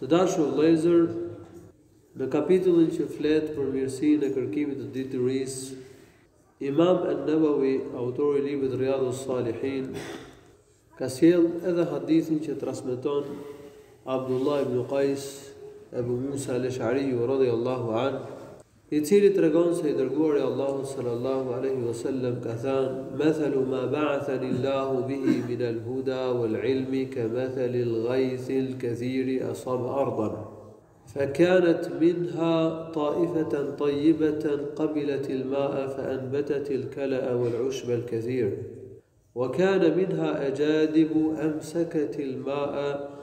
Të dashur vëllezër, në kapitullin që flet për mirësinë e kërkimit të diturisë, Imam an-Nawawi, autori i librit Riyadhus Salihin, ka sjell edhe hadithin që transmeton Abdullah ibn Qais Abu Musa al-Ash'ari radhiyallahu anhu, i cili tregon se i dërguari i Allahut sallallahu alaihi wasallam ka thënë: "Mathalu ma ba'athani Allahu bihi min al-huda wal-'ilmi kamathali al-ghaythi al-kathiri asaba ardan, فكانت منها طائفة طيبة قبلت الماء فأنبتت الكلأ والعشب الكثير، وكان منها أجادب أمسكت الماء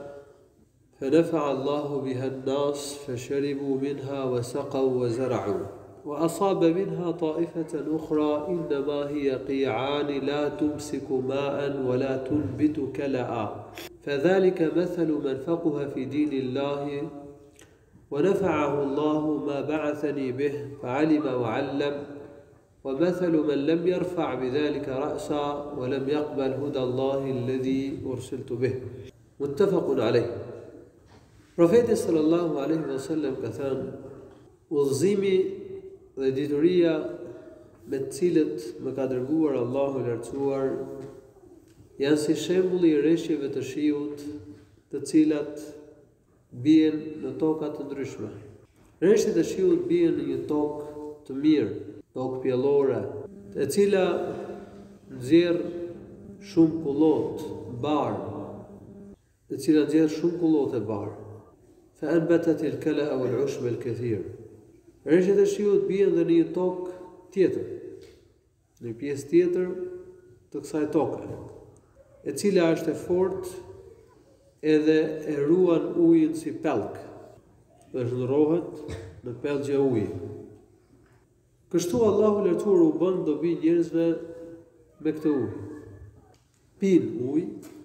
فنفع الله بها الناس فشربوا منها وسقوا وزرعوا، وأصاب منها طائفة أخرى إنما هي قيعان لا تمسك ماء ولا تنبت كلأ، فذلك مثل من فقه في دين الله ونفعه الله ما بعثني به فعلم وعلم، ومثل من لم يرفع بذلك رأسا ولم يقبل هدى الله الذي أرسلت به." متفق عليه. Profeti sallallahu alaihi wasallam ka thënë: udhëzimi dhe dituria me të cilët më ka dërguar Allahu i lartësuar janë si shembulli i rreshjeve të shiut, të cilat bien në toka të ndryshme. Rreshtet e shiut bien në një tokë të mirë, tokë pjellore, e cila nxjerr shumë kullot, barë, e cila nxjerr shumë kullot e barë. Fa anbatat al-kala'a wal-'ushb al-kathir. Rreshtet e shiut bien dhe në një tokë tjetër, në një pjesë tjetër të kësaj toke, e cila është e fortë edhe e ruan ujin si pellk dhe zhndrohet në pellgje uji. Kështu Allahu i lartësuar u bën dobi njerëzve me këtë ujë. Pin ujë,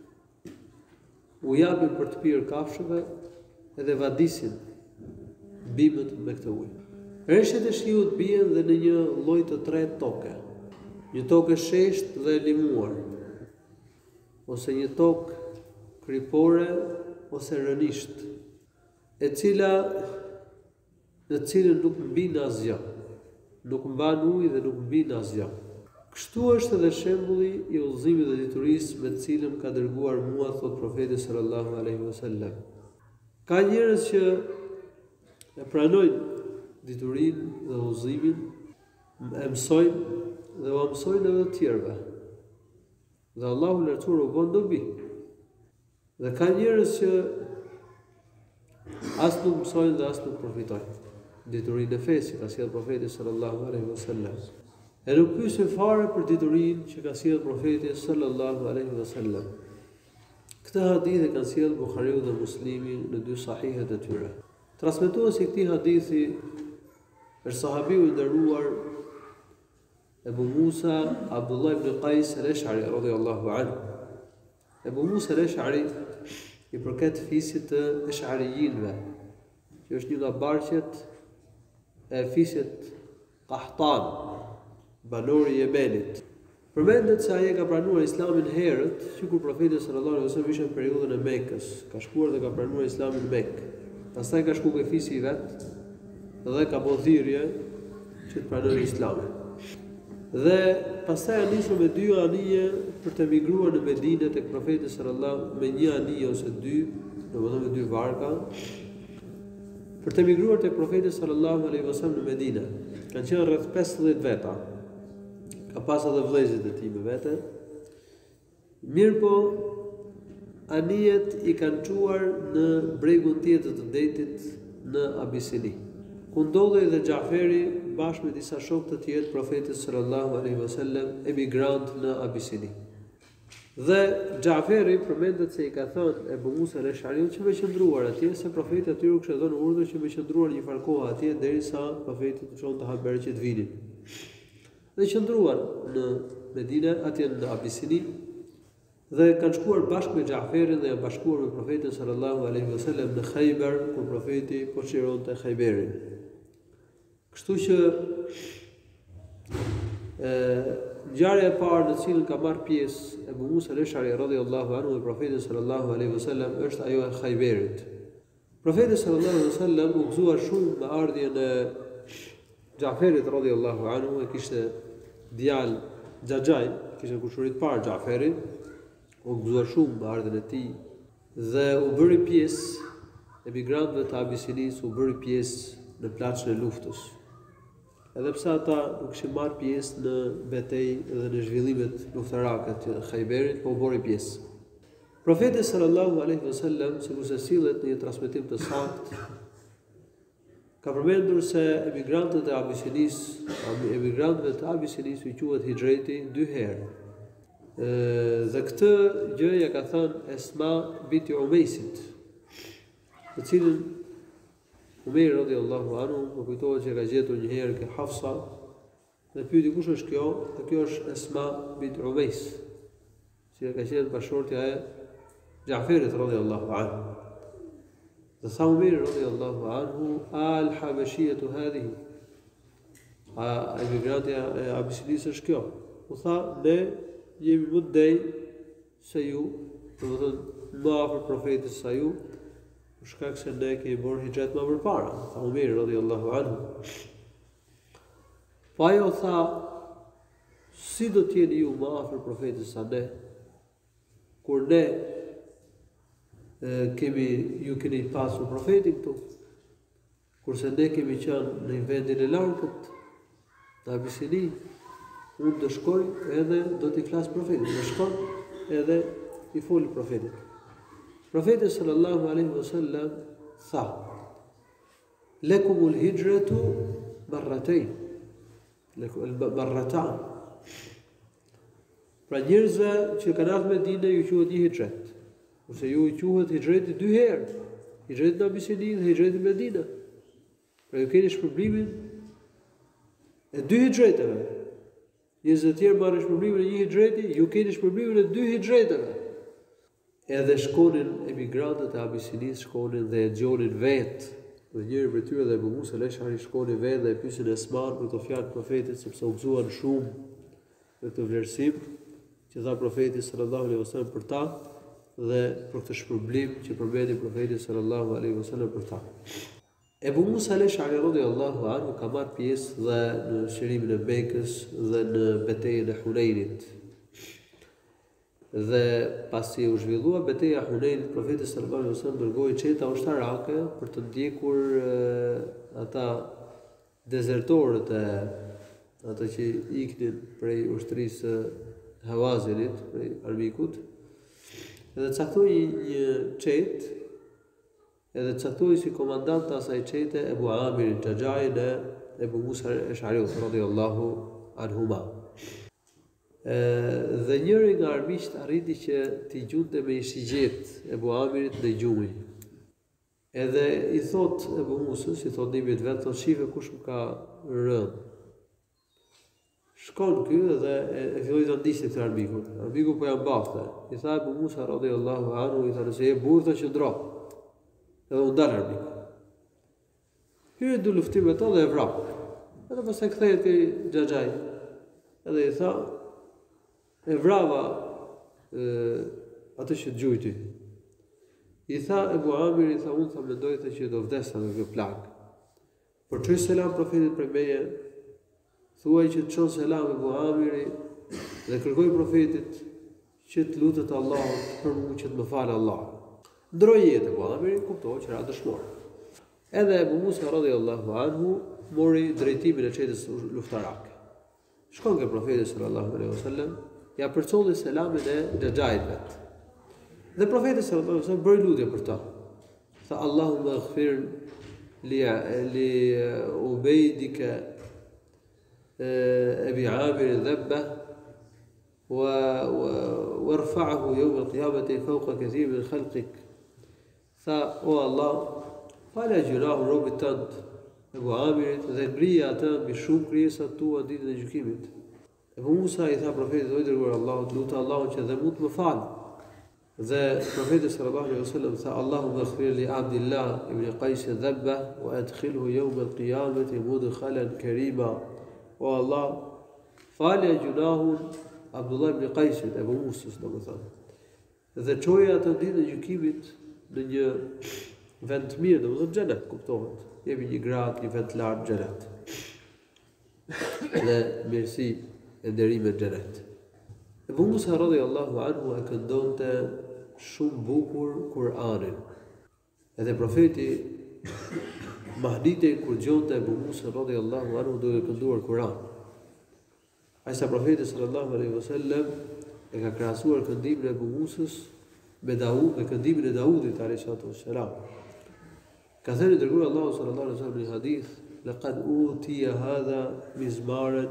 u japin për të pirë kafshëve edhe vadisin bimët me këtë ujë. Rreshtet e shiut bien dhe në një lloj të tretë toke, një tokë sheshtë dhe e limuar, ose një tokë kripore ose rënisht, e cila në cilën nuk mbin asgjë, nuk mban ujë dhe nuk mbin asgjë. Kështu është edhe shembulli i udhëzimit dhe diturisë me të cilën ka dërguar mua, thot profeti sallallahu alaihi wasallam. Ka njerëz që e pranojnë diturinë dhe udhëzimin, e mësojnë dhe u mësojnë edhe të tjerëve. Dhe Allahu i lartësuar u bën dobi. Dhe ka njerëz që as nuk mësojnë dhe as nuk përfitojnë diturinë e fesë që ka sjellë profeti sallallahu alaihi wasallam. E nuk pyesin fare për diturinë që ka sjellë profeti sallallahu alaihi wasallam. Këtë hadith e kanë sjellë Buhariu dhe Muslimi në dy sahihet e tyre. Transmetuesi i këtij hadithi është sahabiu i nderuar Abu Musa Abdullah ibn Qais al-Ash'ari radhiyallahu anhu. Abu Musa al-Ash'ari i përket fisit të Ash'arijinëve, që është një nga barqet e fisit Qahtan, banori i Yemenit. Përmendet se ai ka pranuar Islamin herët, që kur profeti sallallahu alaihi wasallam ishte në periudhën e Mekës, ka shkuar dhe ka pranuar Islamin në Mekë. Pastaj ka shkuar ke fisi i vet dhe ka bërë thirrje që të pranojë Islamin. Dhe pastaj nisur me dy anije për të migruar në Medinë tek profeti sallallahu, me një anije ose dy, domethënë me dy varka, për të migruar tek profeti sallallahu alaihi wasallam në Medinë. Kanë qenë rreth 15 veta. Ka pas edhe vëllezërit e tij me vete. Mirpo anijet i kanë çuar në bregun tjetër të detit në Abisini, ku ndodhej edhe Xhaferi bashkë me disa shokë të tjerë profetit sallallahu alaihi wasallam, emigrant në Abisini. Dhe Xhaferi përmendet se i ka thënë Abu Musa al-Ash'ari që me qëndruar atje, se profeti aty u kishte dhënë urdhër që me qëndruar një farë kohë atje derisa profeti të çonte haber që të vinin. Dhe qëndruan në Medinë, atje në Abisini, dhe kanë shkuar bashkë me Xhaferin dhe janë bashkuar me profetin sallallahu alaihi wasallam në Khaybar, kur profeti po çironte Khayberin. Kështu që ngjarja e parë në cilën ka marrë pjesë Abu Musa al-Ash'ari radhiyallahu anhu me profetin sallallahu alaihi wasallam është ajo e Khayberit. Profeti sallallahu alaihi wasallam u gëzuar shumë me ardhjen e Xhaferit radhiyallahu anhu, e kishte djalë Xhaxhaj, kishte kushurit parë Xhaferi, u gëzuar shumë me ardhjen e tij dhe u bëri pjesë emigrantëve të Abisinisë, u bëri pjesë në plaçën e luftës. Edhe pse ata nuk kishin marrë pjesë në betejë dhe në zhvillimet luftarake të Khajberit, po u bëri pjesë. Profeti sallallahu alaihi wasallam, sikur se sillet në një transmetim të saktë, ka përmendur se emigrantëve të Abisinisë u quhet hijreti 2 herë. Dhe këtë gjë ja ka thënë Esma binti Umejsit, të cilën Umejr radhiyallahu anhu më kujtohet që ka gjetur një herë ke Hafsa dhe pyeti kush është kjo, dhe kjo është Esma binti Umejs, që ka qenë bashortja e Xhaferit radhiyallahu anhu. Dhe tha Umejr radhiyallahu anhu, al-Habashiyatu hadhihi, emigrantja e Abisinisë është kjo. U tha, ne jemi më dej se ju, domethënë më afër profetit se ju, për shkak se ne kemi bërë hijret më përpara, tha Umejr radhiyallahu anhu. Po ajo tha, si do t'jeni ju më afër profetit se ne, kur ne ju keni pasur profetin këtu, kurse ne kemi qenë në vendin e largët, në Abisini, unë do shkoj edhe do t'i flas profetit, do shkon edhe i foli profetit. Profeti sallallahu alaihi wasallam tha: "Lakumul hijratu marratayn." Marratan. Pra njerëzve që kanë ardhur në Medinë ju quhet një hijret. Ose ju quhet hijreti 2 herë, hijreti në Abisini dhe hijreti në Medinë. Pra ju keni shpërblimin e 2 hijreteve. Njerëzit e tjerë marrin shpërblimin e 1 hijreti, ju keni shpërblimin e 2 hijreteve. Edhe shkonin emigrantët e Abisinisë, shkonin dhe e dëgjonin vetë. Dhe njëri prej tyre dhe Abu Musa al-Ash'ari shkonin vetë dhe e pyesin Esman për këto fjalë të profetit, sepse u gëzuan shumë me këtë vlerësim që tha profeti sallallahu alaihi wasallam për ta, dhe për këtë shpërblim që përmendi profeti sallallahu alaihi wasallam për ta. Abu Musa al-Ash'ari radhiyallahu anhu ka marrë pjesë dhe në shërimin e Mekës dhe në betejën e Hunenit. Dhe pasi u zhvillua betejë e Hunenit, profeti sallallahu alaihi wasallam dërgoi çeta ushtarake për të ndjekur ata dezertorët e ata që iknin prej ushtrisë Hawazinit, prej armikut. Edhe caktoi një çetë, edhe caktoi si komandant të asaj çete Ebu Amir al-Xhaxhajin e Abu Musa al-Ash'ari radhiyallahu anhuma. Dhe njëri nga armiqt arriti që t'i gjunte me një shigjet Ebu Amirit në gjumë. Edhe i thot Ebu Musës, i thot nimit vetë, thot shife kush më ka rënë. Shkon ky dhe e filloi të ndiqte këtë armikun. Armiku po ja mbafte. I tha Abu Musa radhiyallahu anhu, i tha nëse je burrë të qëndro. Edhe u dal armiku. Hyri du luftime të dhe e vrap. Edhe pastaj kthehet te Xhaxhaj. Edhe i tha e vrava atë që gjujti. I tha Ebu Amir, i tha unë mendoj që do vdesa në kjo plagë. Por çoj selam profetit për meje, thuaj që të çon selam Ebu Amiri dhe kërkoj profetit që të lutet Allahut për mua që të më falë Allah. Ndroi jetë Ebu Amiri, kuptoi që era dëshmor. Edhe Abu Musa radhiyallahu anhu mori drejtimin e çetës luftarake. Shkon ke profeti sallallahu alaihi wasallam, ja përcolli selamin e Xhaxhajit vet. Dhe profeti sallallahu alaihi wasallam bëri lutje për ta. Tha Allahumma ighfir li ubeydika Abi Amir dhabba وارفعه يوم القيامة فوق كثير من خلقك. Tha, o Allah, falja gjunahun robit tënd, Ebu Amirit, dhe ngrija atë mbi shumë krijesat tua ditën e gjykimit. Ebu Musa i tha profetit, o i dërguar Allahut, lutë Allahun që dhe mund të më falë. Dhe profeti sallallahu alaihi wasallam tha, Allahumma ighfir li Abdillah ibn Qais dhabba wa adkhilhu yawm al-qiyamati mudkhalan karima. O Allah, falja gjunahun Abdullah ibn Qaisit, Abu Musës, domethënë. Dhe çoja atë ditën e gjykimit në një vend të mirë, domethënë xhenet, kuptohet. Jepi një grad, një vend të lartë xhenet. Dhe mirësi e nderime xhenet. Ebu Musa radhiyallahu anhu e këndonte shumë bukur Kur'anin. Edhe profeti Mahdite kur dëgjonte Ebu Musa radhiyallahu anhu duke kënduar Kur'an. Ajsa profeti sallallahu alaihi wasallam e ka krahasuar këndimin e Ebu Musës me këndimin e Daudit alayhi salatu wassalam. Ka thënë dërguar Allahu sallallahu alaihi wasallam në hadith, laqad utiya hadha mizmaran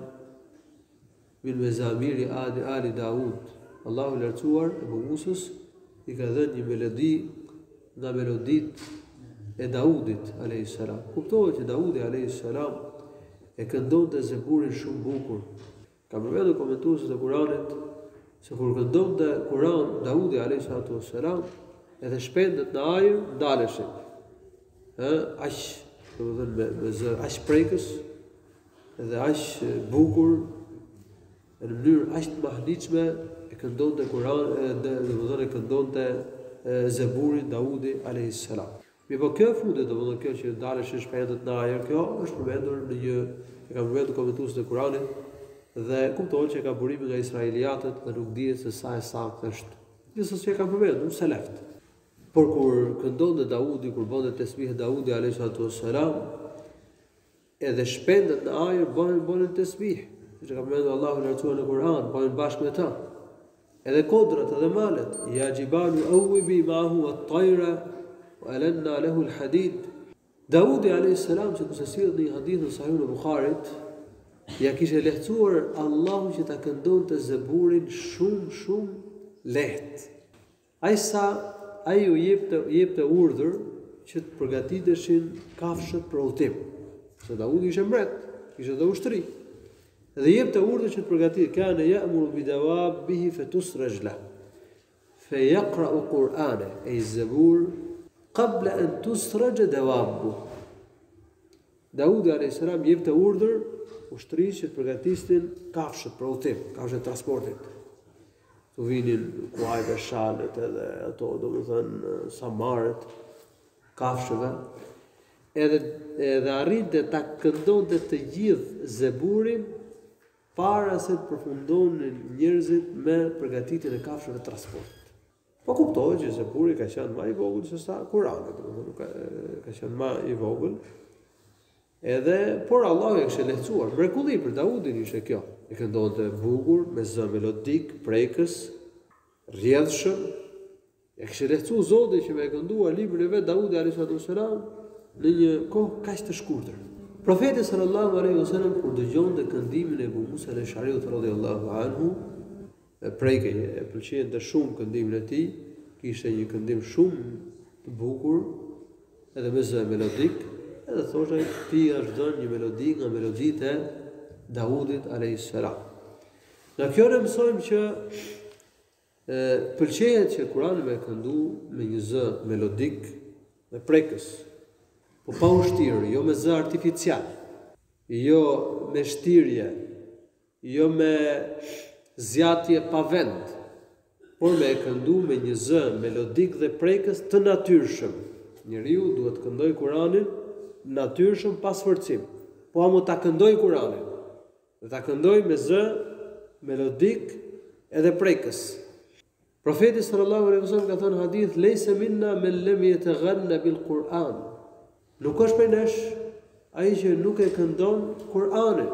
min mezamiri ali Daud. Allahu lartësuar Ebu Musës i ka dhënë një melodi nga melodit e Daudit alayhi salam. Kuptohet që Daudi alayhi salam e këndonte Zeburin shumë bukur. Ka përmendur komentuesët e Kuranit se kur këndonte Kur'an Daudi alayhi salatu wassalam, edhe shpendet në ajër ndaleshin. Aq, domethënë me zë aq prekës, edhe aq bukur, në mënyrë aq të mahnitshme e këndonte Kur'an, domethënë e këndonte Zeburin Daudi alayhi salam. Mi po kjo fundet, domethënë kjo që daleshin shpendet në ajër, kjo është përmendur në një, e ka përmendur komentuesët e Kuranit, dhe kuptohet që ka burime nga israeliatët dhe nuk dihet se sa e saktë është. Gjithsesi e ka përmendur seleft. Por kur këndonte Daudi, kur bënte tesbih Daudi alayhi salatu wassalam, edhe shpendet në ajër bënin tesbih. Siç ka përmendur Allahu lartësuar në Kur'an, bënin bashkë me ta. Edhe kodrat edhe malet, ya jibalu awbi ma'ahu at-tayra wa alanna lahu al-hadid. Daudi alayhi salam, që kurse sillet në një hadith në Sahihun e Bukharit, ja kishte lehtësuar Allahu që ta këndonte Zeburin shumë lehtë. Ai u jepte urdhër që të përgatiteshin kafshët për udhtim. Se Daudi ishte mbret, kishte dhe ushtri. Dhe jepte urdhër që të përgatitet, kana ya'muru bi dawabihi fatusraj la. Fa yaqra'u Qur'ana ay Zabur qabla an tusraj dawabu. Daudi alayhis salam jepte urdhër ushtrisë që të përgatisnin kafshët për udhtim, kafshët e transportit. Të vinin kuajve, shalet edhe ato, domethënë samarët, kafshëve, edhe arrite ta këndonte të gjithë Zeburin para se të përfundonin njerëzit me përgatitjen e kafshëve të transportit. Po kuptohet që Zeburi ka qenë më i vogël se sa Kurani, domethënë ka qenë më i vogël. Por Allahu e kishte lehtësuar. Mrekulli për Daudin ishte kjo. E këndonte bukur, me zë melodik, prekës, rrjedhshëm. E kishte lehtësuar Zoti që me kënduar librin e vet Daudi alayhi salatu wassalam në një kohë kaq të shkurtër. Profeti sallallahu alaihi wasallam kur dëgjonte këndimin e Abu Musa al-Ash'ariut radhiyallahu anhu, prekej e pëlqente shumë këndimin e tij, kishte një këndim shumë të bukur, edhe me zë melodik. Edhe thoshte ti është dhënë një melodi nga meloditë e Daudit alayhis salam. Nga kjo ne mësojmë që pëlqejet që Kurani me këndu me një zë melodik dhe prekës, po pa ushtirë, jo me zë artificial, jo me shtirje, jo me zjatje pa vend, por me këndu me një zë melodik dhe prekës të natyrshëm. Njeriu duhet të këndojë Kuranin natyrshëm pa sforcim. Po amo ta këndoj Kuranin. Dhe ta këndoj me zë melodik edhe prekës. Profeti sallallahu alaihi wasallam ka thënë hadith, "Laysa minna man lam yataghanna bil Quran." Nuk është prej nesh ai që nuk e këndon Kur'anin.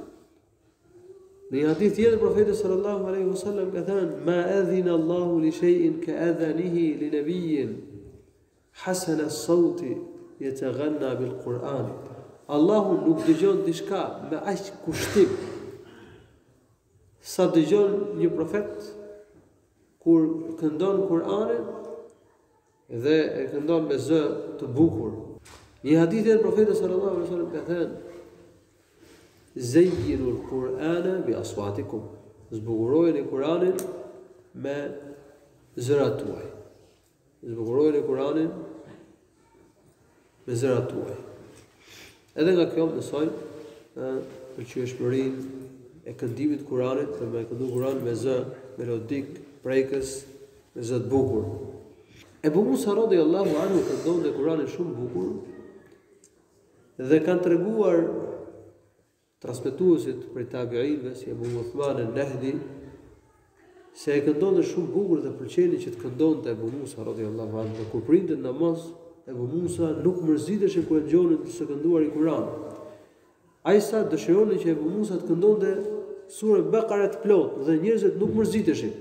Në një hadith tjetër profeti sallallahu alaihi wasallam ka thënë, "Ma adhina Allahu li shay'in ka adhanihi li nabiyyin hasana as-sawti yataghanna bil Qur'an." Allahu nuk dëgjon diçka me aq kushtim sa dëgjon një profet kur këndon Kur'anin dhe e këndon me zë të bukur. Një hadith e profetit sallallahu alaihi wasallam ka thënë, "Zayyinu al-Qur'ana bi aswatikum." Zbukurojeni Kur'anin me zërat tuaj. Zbukurojeni Kur'anin me zërat tuaj. Edhe nga kjo mësojmë pëlqyeshmërinë e këndimit të Kur'anit, dhe me këndu Kur'an me zë melodik, prekës, me zë të bukur. Ebu Musa radhiyallahu anhu këndonte Kur'anin shumë bukur dhe kanë treguar transmetuesit prej tabiinëve si Abu Uthman al-Nahdi se e këndonte shumë bukur dhe pëlqeni që të këndonte Ebu Musa radhiyallahu anhu. Kur printe namaz, Ebu Musa nuk mërziteshin kur e dëgjonin të kënduar i Kur'an. Ai sa dëshironin që Ebu Musa të këndonte surën Bekara të plot dhe njerëzit nuk mërziteshin.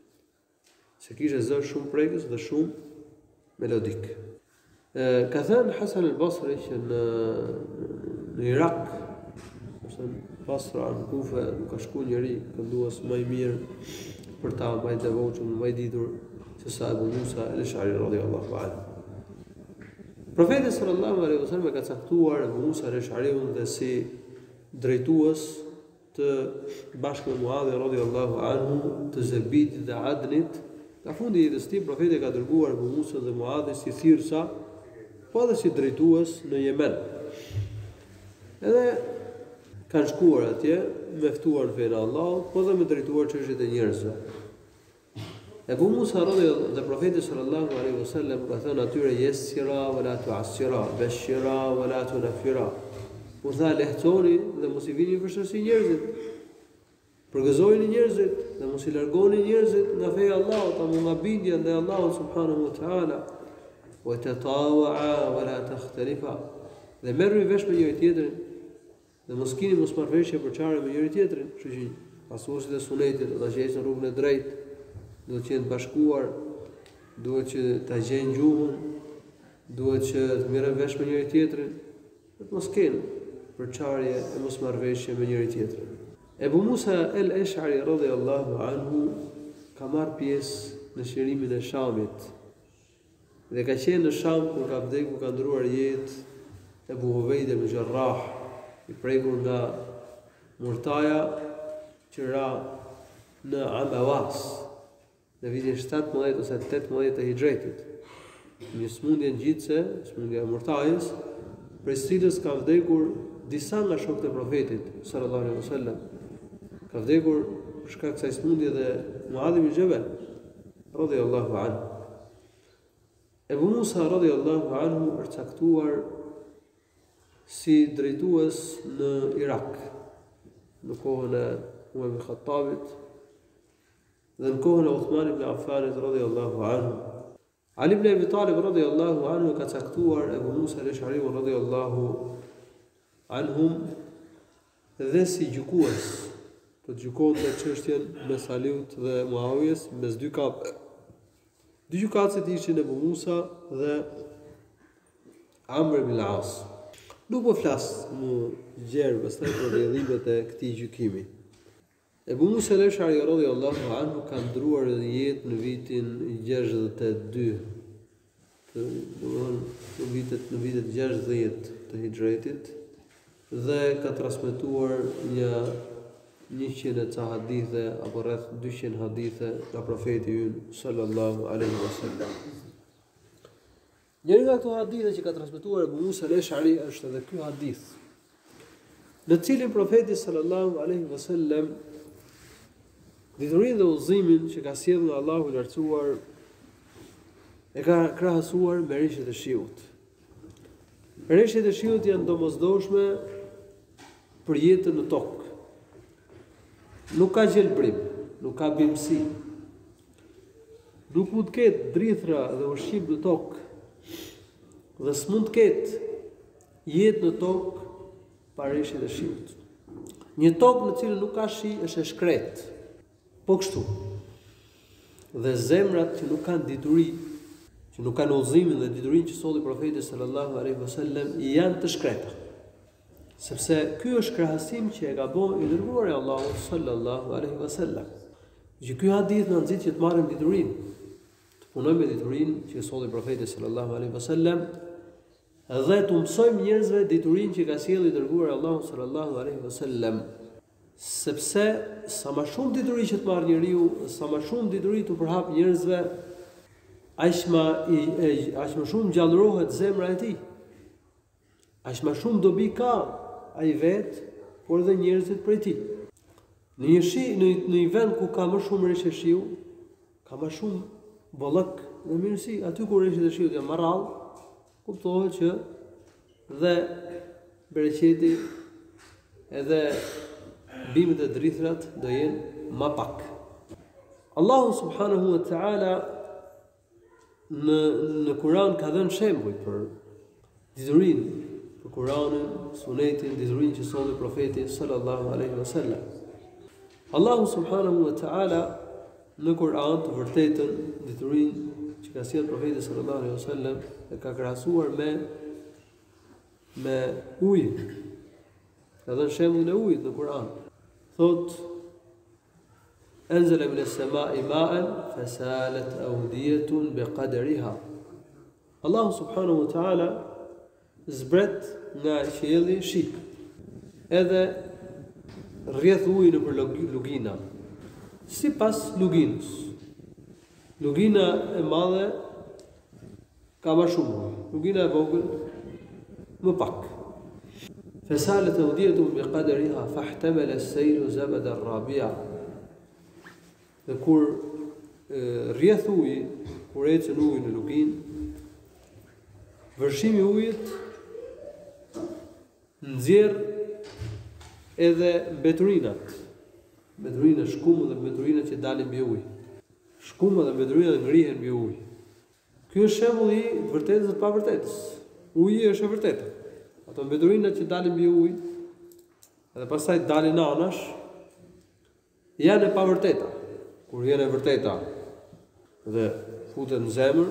Se kishte zë shumë prekës dhe shumë melodik. Ka thënë Hasan al-Basri që në Irak, ose në Basra, në Kufe, nuk ka shku njëri këndues më i mirë për ta më i devotshëm, më i ditur se sa Ebu Musa al-Ash'ari radhiyallahu anhu. Profeti sallallahu alaihi wasallam ka caktuar Ebu Musa al-Ash'ariun dhe si drejtues të bashkë me Muadhin radhiyallahu anhu të Zebitit dhe Adnit. Ka fundi i jetës tij profeti ka dërguar Ebu Musa dhe Muadhin si thirrsa, po edhe si drejtues në Yemen. Edhe kanë shkuar atje me ftuar në fenë Allahut, po dhe me drejtuar çështjet e njerëzve. Ebu Musa radhiyallahu dhe profeti sallallahu alaihi wasallam ka thënë atyre yessira wala tu'assira, bashira wala tunfira. U tha lehtësoni dhe mos i vini vështirësi njerëzit. Përgëzojeni njerëzit dhe mos i largoni njerëzit nga feja e Allahut, apo nga bindja ndaj Allahut subhanahu wa ta'ala. Wa tatawa'a wala takhtalifa. Dhe merrni vesh me njëri tjetrin dhe mos keni mosmarrveshje për çare me njëri tjetrin, kështu që pasuesit e sunetit ata që ecën rrugën e drejtë duhet që jenë bashkuar, duhet që ta gjejnë gjuhën, duhet që të merren vesh me njëri tjetrin, dhe të mos kenë përçarje e mosmarrveshje me njëri tjetrin. Ebu Musa al-Ash'ari radhiyallahu anhu ka marrë pjesë në shërimin e Shamit dhe ka qenë në Sham kur ka vdekur, ka ndruar jetë Ebu Ubeida ibn Jarrah, i prekur nga Murtaja që ra në Amawas në vitin 17 ose 18 të Hijretit. Një smundje ngjitse, smundja e Murtajës, prej cilës ka vdekur disa nga shokët e profetit sallallahu alaihi wasallam. Ka vdekur për shkak të kësaj smundje dhe Muadh ibn Jabal radhiyallahu anhu. Ebu Musa radhiyallahu anhu është caktuar si drejtues në Irak në kohën e Umar ibn Khattabit dhe në kohën e Uthman ibn Affanit radhiyallahu anhu. Ali ibn Abi Talib radhiyallahu anhu ka caktuar Ebu Musa al-Ash'ari radhiyallahu anhum dhe si gjykues. Po gjykonte çështjen mes Aliut dhe Muawijes mes dy kapë. Dy gjykatësit ishin Ebu Musa dhe Amr ibn al-As. Nuk po flas më gjerë pastaj për rrjedhimet e këtij gjykimi. Ebu Musa al-Ash'ari radhiyallahu anhu ka ndruar jetë në vitin 62. Në vitet 60 të Hijretit dhe ka transmetuar një 100 ca hadithe apo rreth 200 hadithe nga profeti ynë sallallahu alaihi wasallam. Njëri nga këto hadithe që ka transmetuar Ebu Musa al-Ash'ari është edhe ky hadith, në cilin profeti sallallahu alaihi wasallam diturinë dhe udhëzimin që ka sjellë nga Allahu i lartësuar e ka krahasuar me rishjet e shiut. Rishjet e shiut janë domosdoshme për jetën në tokë. Nuk ka gjelbrim, nuk ka bimësi. Nuk mund të ketë drithra dhe ushqim në tokë. Dhe s'mund të ketë jetë në tokë pa rishjet e shiut. Një tokë në cilën nuk ka shi është e shkretë. Po kështu. Dhe zemrat që nuk kanë dituri, që nuk kanë udhëzimin dhe diturinë që solli profeti sallallahu alaihi wasallam, janë të shkreta. Sepse ky është krahasim që e ka bërë i dërguari i Allahut sallallahu alaihi wasallam. Që ky hadith na nxit që të marrim diturinë, të punojmë me diturinë që solli profeti sallallahu alaihi wasallam, dhe të mësojmë njerëzve diturinë që ka sjellë i dërguari i Allahut sallallahu alaihi wasallam. Sepse sa më shumë dituri që të marrë njeriu, sa më shumë dituri të përhap njerëzve, aq më shumë gjallërohet zemra e tij. Aq më shumë dobi ka ai vet, por edhe njerëzit prej tij. Në një vend ku ka më shumë rishje shiu, ka më shumë bollëk dhe mirësi. Aty kur ishte shiut janë më rrallë, kuptohet që dhe bereqeti edhe bimet e drithrat do jenë më pak. Allahu subhanahu wa ta'ala në Kur'an ka dhënë shembuj për diturinë, për Kur'anin, Sunetin, diturinë që solli profeti sallallahu alaihi wasallam. Allahu subhanahu wa ta'ala në Kur'an të vërtetën diturinë që ka sjellë profeti sallallahu alaihi wasallam e ka krahasuar me ujin. Ka dhënë shembullin e ujit në Kur'an. Thot أنزل من السماء ماء فسالت أودية بقدرها. Allahu subhanahu wa ta'ala zbret nga qielli shi. Edhe rrjedh ujë nëpër lugina. Sipas luginës. Lugina e madhe ka më shumë ujë. Lugina e vogël më pak. فسالت أودية بقدرها فاحتمل السيل زبدا رابيا. Dhe kur rrjedh uji, kur ecën uji në luginë, vërshimi i ujit nxjerr edhe mbeturinat. Mbeturinat, shkumën dhe mbeturinat që dalin mbi ujë. Shkuma dhe mbeturinat ngrihen mbi ujë. Ky është shembulli i vërtetës dhe pavërtetës. Uji është e vërtetë. Ato mbeturinat që dalin mbi ujë edhe pastaj dalin anash janë e pavërteta. Kur janë e vërteta dhe futen në zemër,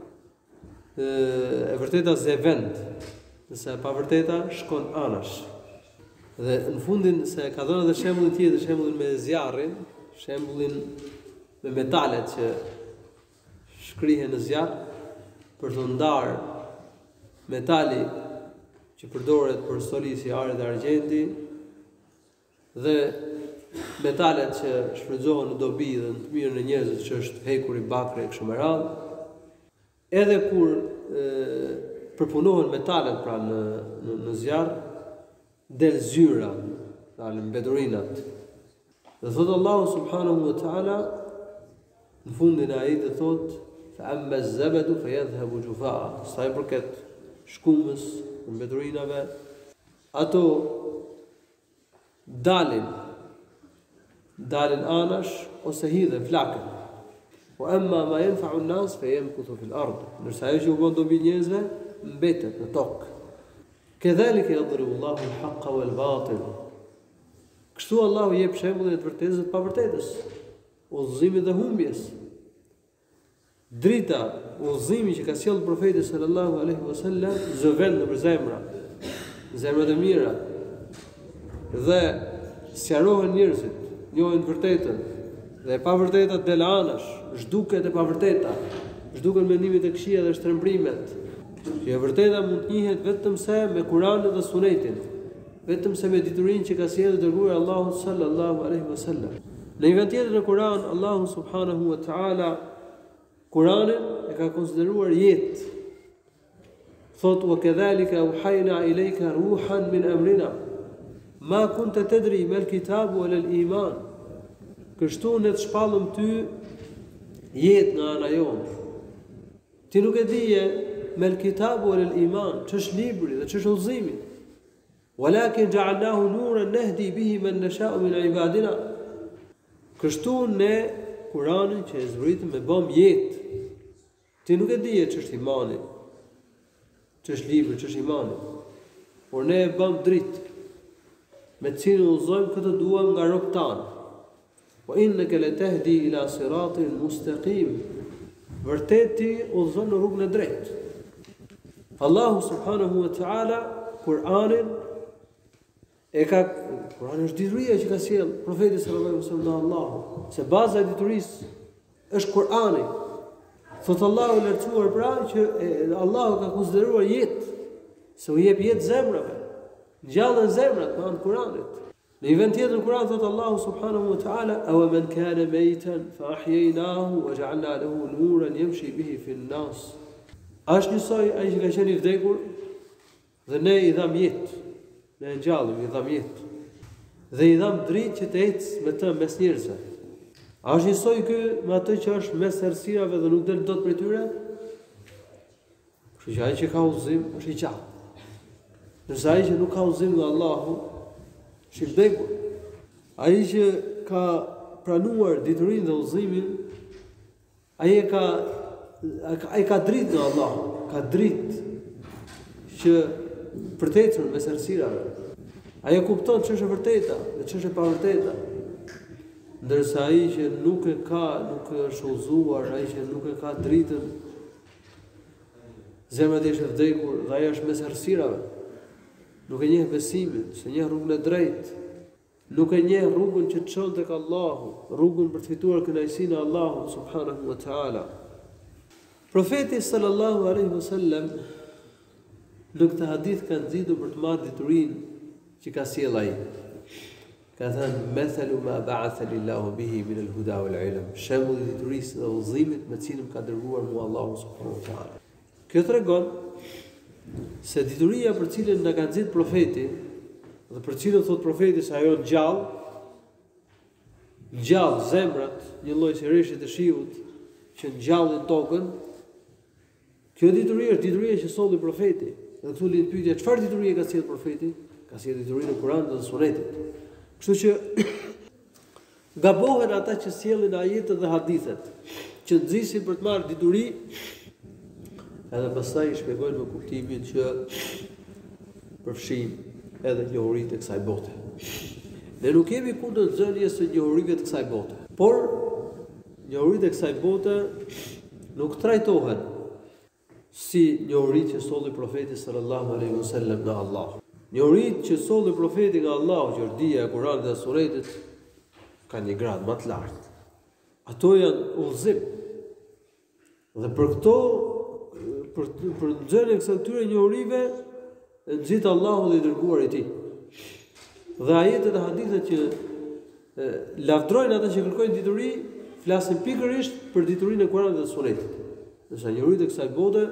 e vërteta ze vend, nëse e pavërteta shkon anash. Dhe në fundin se ka dhënë edhe shembullin tjetër, shembullin me zjarrin, shembullin me metalet që shkrihen në zjarr për të ndarë metali që përdoret për stoli si ari dhe argjenti dhe metalet që shfrytëzohen në dobi dhe në të mirën e njerëzit që është hekuri, bakri e kështu me radhë. Edhe kur përpunohen metalet pra në zjarr, del zyra, dalin mbeturinat. Dhe thot Allahu subhanahu wa ta'ala në fundin e ajetit thot fa amma az-zabadu fayadhhabu jufaa. Sa i përket shkumës, mbeturinave, ato dalin anash ose hidhen flakën. Wa amma ma yanfa'u an-nas fayamkuthu fil ard. Ndërsa ajo që u bën dobi njerëzve mbetet në tokë. Kedhalika yadribu Allahu al-haqqa wal-batil. Kështu Allahu jep shembullin e të vërtetës dhe të pavërtetës, udhëzimit dhe humbjes. Drita, udhëzimi që ka sjellë profeti sallallahu alaihi wasallam zëvend nëpër zemrat e mira. Dhe sqarohen njerëzit, njohin vërtetën, dhe e pavërteta del anash, zhduket e pavërteta, zhduken mendimet e këqija dhe shtrembrimet. Që e vërteta mund të njihet vetëm se me Kur'anin dhe Sunetin, vetëm se me diturinë që ka sjellë dërguari Allahu sallallahu alaihi wasallam. Në një vend tjetër në Kur'an, Allahu subhanahu wa ta'ala Kur'anin e ka konsideruar jetë. Thot wa kadhalika awhayna ilayka ruhan min amrina ma kunta tadri mal kitab wala al iman. Kështu ne të shpallëm ty jetë nga ana jonë. Ti nuk e dije mal kitab wala al iman, ç'është libri dhe ç'është udhëzimi. Walakin ja'alnahu nuran nahdi bihi man nasha'u min ibadina. Kështu ne Kur'anin që e zbritëm e bëm jetë. Ti nuk e dije ç'është imani, ç'është libri, ç'është imani. Por ne e bëm dritë. Me të cilën udhëzojmë këtë duam nga robët tanë. Wa innaka latahdi ila siratin mustaqim. Vërtet ti udhëzon në rrugën e drejtë. Allahu subhanahu wa ta'ala Kur'anin Kur'ani është dituria që ka sjell profeti sallallahu alaihi wasallam nga Allahu, se baza e diturisë është Kur'ani. Thot Allahu i lartësuar pra që Allahu ka konsideruar jetë, se u jep jetë zemrave, ngjallën zemrat me anë të Kur'anit. Në një vend tjetër në Kur'an thot Allahu subhanahu wa ta'ala aw man kana maytan fa ahyaynahu wa ja'alna lahu nuran yamshi bihi fi an-nas. Është njësoj ai që ka qenë i vdekur dhe ne i dham jetë. Ne ngjallëm, i dham jetë. Dhe i dham dritë që të ecë me të mes njerëzve. A është njësoj ky me atë që është mes errësirave dhe nuk del dot prej tyre? Kështu që ai që ka udhëzim është i gjallë. Ndërsa ai që nuk ka udhëzim nga Allahu është i vdekur. Ai që ka pranuar diturinë dhe udhëzimin, ai ka dritë nga Allahu, ka dritë që përtecën mes errësirave. Ai e kupton ç'është e vërteta dhe ç'është e pavërteta. Ndërsa ai që nuk është udhëzuar, ai që nuk e ka dritën, zemra e tij është e vdekur dhe ai është mes errësirave. Nuk e njeh besimin, se njeh rrugën e drejtë. Nuk e njeh rrugën që çon tek Allahu, rrugën për të fituar kënaqësinë e Allahut subhanahu wa taala. Profeti sallallahu alaihi wasallam në këtë hadith ka nxitur për të marrë diturinë që ka sjell ai. Ka thënë mathalu ma ba'athani Allahu bihi min al-huda wal ilm. Shembulli i diturisë dhe udhëzimit me cilën ka dërguar mua Allahu subhanahu wa taala. Kjo tregon se dituria për cilën na ka nxitur profeti dhe për cilën thot profeti se ajo gjallë zemrat, një lloj si rreshtit të shiut që ngjallin tokën. Kjo dituri është dituria që solli profeti. Dhe këtu lind pyetja, çfarë diturie ka sjellë profeti? Ka sjellë diturinë e Kuranit dhe Sunetit. Kështu që gabohen ata që sjellin ajetet dhe hadithet, që nxisin për të marrë dituri, edhe pastaj i shpjegojnë me kuptimin që përfshin edhe njohuritë e kësaj bote. Ne nuk kemi kundër nxënjes së njohurive të kësaj bote, por njohuritë e kësaj bote nuk trajtohen si njohuritë që solli profeti sallallahu alaihi wasallam nga Allah. Njohuritë që solli profeti nga Allahu, që është dija e Kuranit dhe Sunetit, ka një grad më të lartë. Ato janë udhëzim. Dhe për këto, për nxjerrjen e këtyre njohurive, nxit Allahu dhe i dërguari i tij. Dhe ajetet e hadithet që lavdrojnë ata që kërkojnë dituri, flasin pikërisht për diturinë e Kuranit dhe Sunetit. Nëse njohuritë e kësaj bote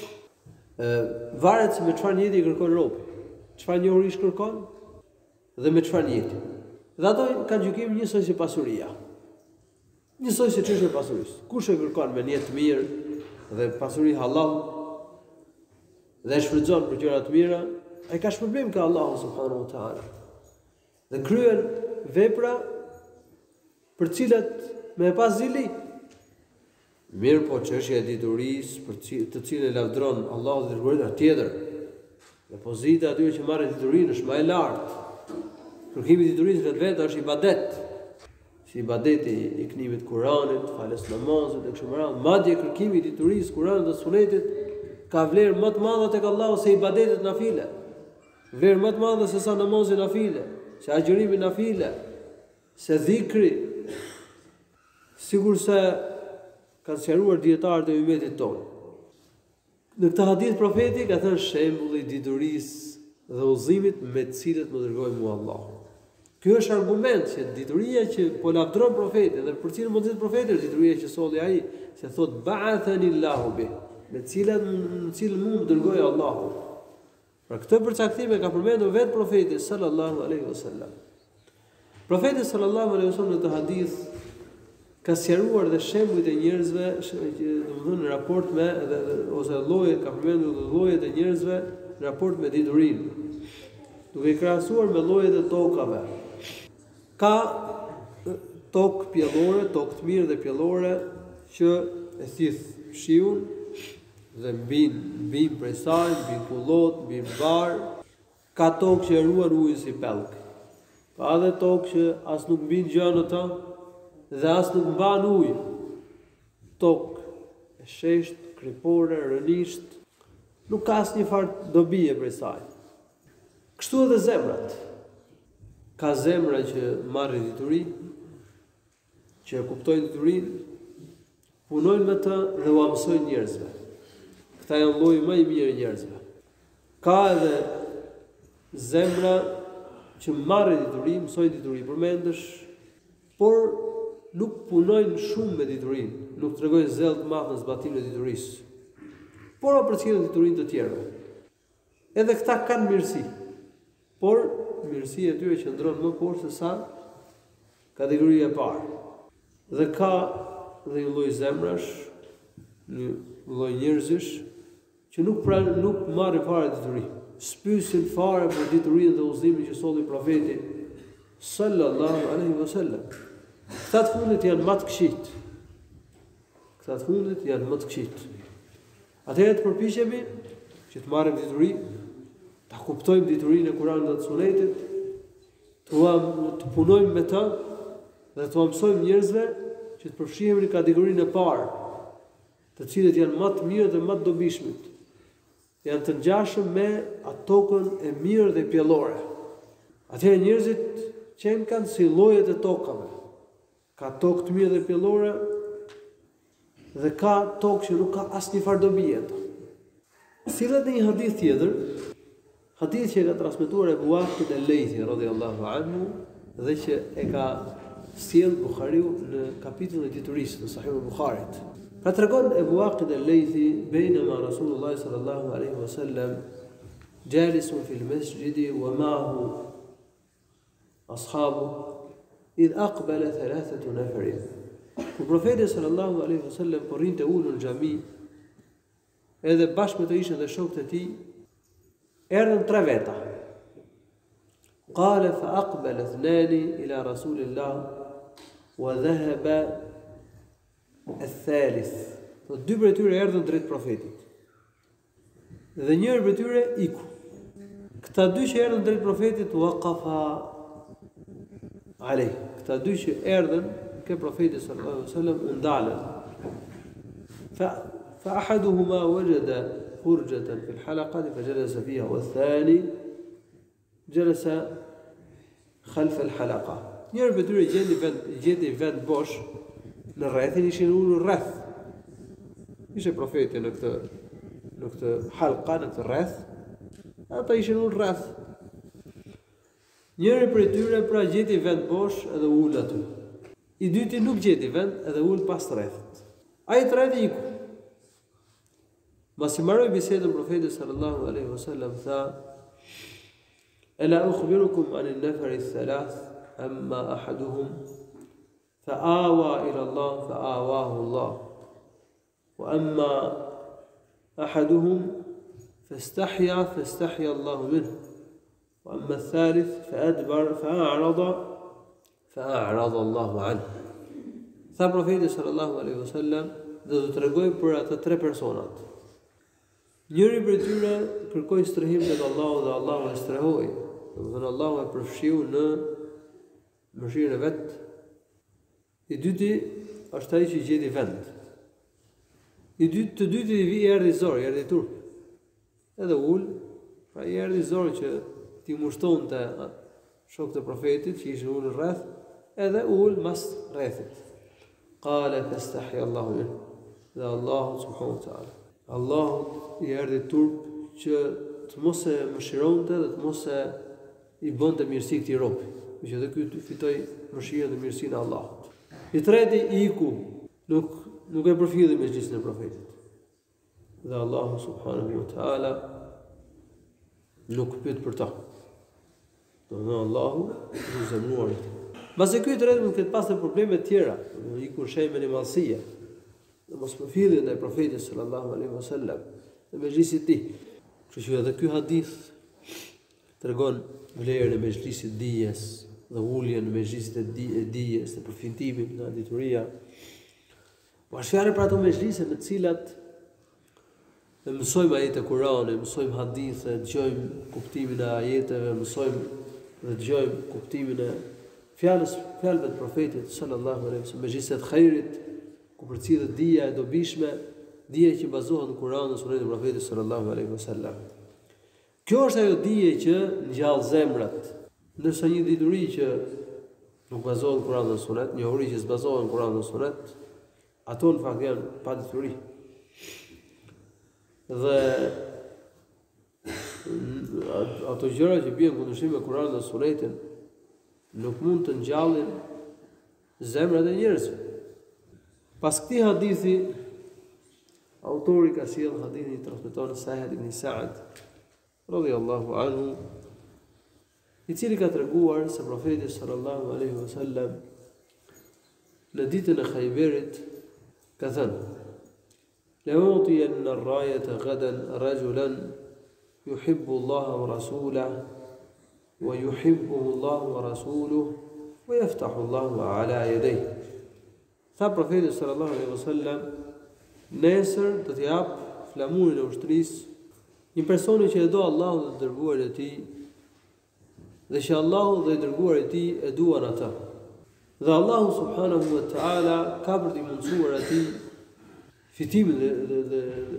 varet se me çfarë njëti i kërkon robi. Çfarë njohurish kërkon dhe me çfarë njëti. Dhe ato kanë gjykim njësoj si pasuria. Njësoj si çështja e pasurisë. Kush e kërkon me niyet të mirë dhe pasuri halal dhe shfrytëzon për gjëra të mira, ai ka shpërblim ka Allahu subhanahu wa taala. Dhe kryen vepra për cilat me pas zili. Mirë po çështja e diturisë për të cilën e lavdron Allahu dhe dërguari tjetër. Dhe pozita atyre që marrin diturinë është më e lartë. Kërkimi i diturisë vetë është ibadet. Si ibadeti i kënimit Kuranit, falës namazit e kështu me radhë. Madje kërkimi i diturisë Kuranit dhe Sunetit ka vlerë më të madhe tek Allahu se ibadetet nafile. Vlerë më të madhe se sa namazi nafile, se agjërimi nafile, se dhikri. Sigurisht se kanë sqaruar dietarët e ummetit tonë. Në këtë hadith profeti ka thënë shembulli i diturisë dhe udhëzimit me të cilët më dërgoi mua Allahu. Ky është argument që dituria që po lavdron profetin dhe për cilën më nxit profeti është dituria që solli ai, se thot ba'athani Allahu bi, me në cilën më dërgoi Allahu. Pra këtë përcaktim e ka përmendur vetë profeti sallallahu alaihi wasallam. Profeti sallallahu alaihi wasallam në të hadith ka sqaruar dhe shembujt e njerëzve, domethënë në raport me ose llojet, ka përmendur llojet e njerëzve në raport me diturinë. Duke i krahasuar me llojet e tokave. Ka tokë pjellore, tokë të mirë dhe pjellore që e thith shiun dhe mbin prej saj, mbin kullot, mbin bar. Ka tokë që e ruan ujin si pellk. Ka edhe tokë që as nuk mbin gjë në ta dhe as nuk mban ujë. Tokë e shesht, kripore, rënisht, nuk ka asnjë farë dobije prej saj. Kështu edhe zemrat. Ka zemra që marrin dituri, që e kuptojnë diturinë, punojnë me të dhe u mësojnë njerëzve. Këta janë lloji më i mirë i njerëzve. Ka edhe zemra që marrin dituri, mësojnë dituri, përmendesh, por nuk punojnë shumë me diturinë, nuk tregojnë zell të madh në zbatimin e diturisë. Por përcjellin diturinë të tjerëve. Edhe këta kanë mirësi. Por mirësia e tyre qëndron më poshtë se sa kategoria e parë. Dhe ka dhe një lloj zemrash, një lloj njerëzish që nuk marrin fare dituri. Spysin fare për diturinë dhe udhëzimin që solli profeti sallallahu alaihi wasallam. Këta të fundit janë më të këqit. Atëherë të përpiqemi që të marrim dituri, ta kuptojmë diturinë e Kuranit dhe të Sunetit, të punojmë me të dhe të mësojmë njerëzve që të përfshihemi në kategorinë e parë, të cilët janë më të mirë dhe më të dobishmit. Janë të ngjashëm me atë tokën e mirë dhe pjellore. Atëherë njerëzit që kanë si llojet e tokave. Ka tokë të mirë dhe pjellore dhe ka tokë që nuk ka asnjë farë dobi ato. Sillet në një hadith tjetër, hadith që e ka transmetuar Ebu Waqid al-Laythi radhiyallahu anhu dhe që e ka sjell Buhariu në kapitullin e diturisë në Sahih al-Bukharit. Ka tregon Ebu Waqid al-Laythi بينما رسول الله صلى الله عليه وسلم جالس في المسجد ومعه أصحابه إذ أقبل 3 نفر. Kur profeti sallallahu alaihi wasallam po rrinte ulur në xhami, edhe bashkë me të ishin dhe shokët e tij, erdhën 3 veta. Qala fa aqbala 2 ila rasulillah wa dhahaba al-thalith. Po 2 prej tyre erdhën drejt profetit. Dhe njëri prej tyre iku. Këta 2 që erdhën drejt profetit waqafa alej. Këta 2 që erdhën ke profeti sallallahu alaihi wasallam u ndalën. Fa ahaduhuma wajada furjatan fi al-halaqati fajalasa fiha wath-thani jalasa khalf al-halaqa. Njëri prej tyre gjeti vend bosh në rrethin, ishin ulur rreth. Ishte profeti në këtë halqa, në këtë rreth. Ata ishin ulur rreth. Njëri prej tyre pra gjeti vend bosh edhe ul aty. I dyti nuk gjeti vend edhe ul pas rrethit. Ai treti iku. Masi mbaroi bisedën profeti sallallahu alaihi wasallam tha: "Ela ukhbirukum an an-nafar ath-thalath amma ahaduhum fa'awa ila Allah fa'awahu Allah wa amma ahaduhum fastahya Allah minhu wa amma ath-thalith fa'adbar fa'a'rada Allahu anhu." Tha profeti sallallahu alaihi wasallam, dhe do t'rregoj për ato 3 personat. Njëri prej tyre kërkoi strehim tek Allahu dhe Allahu e strehoi. Domethënë Allahu e përfshiu në mëshirën e vet. I dyti është ai që gjeti vend. Të dyti i erdhi zor, erdhi turp. Edhe ul, pra i erdhi zor që ti mushtonte shokët e profetit që ishin ulur rreth, edhe ul mas rrethit. Qala fastahya Allahu minhu. Dhe Allahu subhanahu wa taala, Allahu i erdhi turp që të mos e mëshironte dhe të mos e i bënte mirësi këtij robi, që edhe ky të fitoi mëshirën dhe mirësinë e Allahut. I treti iku, nuk e përfilli me xhisën e profetit. Dhe Allahu subhanahu wa taala nuk pyet për ta. Domethënë Allahu i zemruarit. Mbas ky tretë mund të ketë pasur probleme të tjera, iku shejmen e madhësie. Dhe mos përfillin e profetit sallallahu alaihi wasallam në mezhlisin e tij. Kështu që edhe ky hadith tregon vlerën e mezhlisit dijes dhe uljen në mezhlisit e dijes, të përfitimin nga dituria. Po është fjalë për ato mezhlise në të cilat ne mësojmë ajete e Kuranit, mësojmë hadithe, dëgjojmë kuptimin e ajeteve, mësojmë dhe dëgjojmë kuptimin e fjalëve të profetit sallallahu alaihi wasallam, mezhlise të xhairit, ku përcillet dija e dobishme, dija që bazohet në Kur'an dhe Sunetin e profetit sallallahu alaihi wasallam. Kjo është ajo dije që ngjall zemrat. Nëse një dituri që nuk bazohet në Kur'an dhe Sunet, një uri që s'bazohet në Kur'an dhe Sunet, ato në fakt janë pa dituri. Dhe ato gjëra që bien kundërshtim me Kur'anin dhe Sunetin nuk mund të ngjallin zemrat e njerëzve. Pas këtij hadithi, autori ka sjellë hadithin i transmeton Sahel ibn Sa'd radhiyallahu anhu, i cili ka treguar se profeti sallallahu alaihi wasallam në ditën e Khayberit ka thënë: لأعطين الراية غدا رجلا يحب الله ورسوله ويحبه الله ورسوله ويفتح الله على يديه. Tha profeti sallallahu alaihi wasallam, nesër do t'i jap flamurin e ushtrisë një personi që e do Allahu dhe dërguari i tij, dhe që Allahu dhe i dërguari i tij e duan ata. Dhe Allahu subhanahu wa taala ka për t'i mundsuar atij fitimin dhe